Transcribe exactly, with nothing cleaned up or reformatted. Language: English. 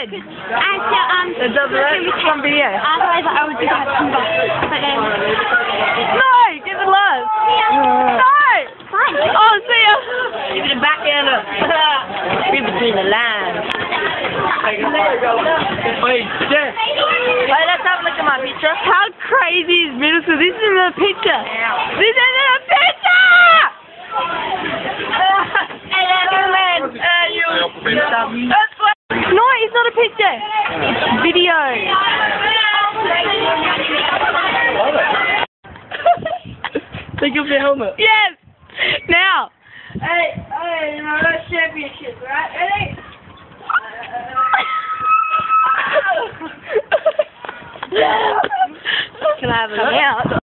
did. And so, um, It does it from video. otherwise I would just have come back. But then, No, give it love. No. fine. Oh, see ya. Give it a backhander. Read between the lines. Wait, Jeff. Hey, let's have a look at my picture. How crazy is middle school? This isn't a picture. This isn't a picture. Hey, man. Hey, you. No, it's not a picture. It's video. Take off your helmet. Yes. Now. Hey, hey, you know, that's championship, right? Ready? Can I have a look?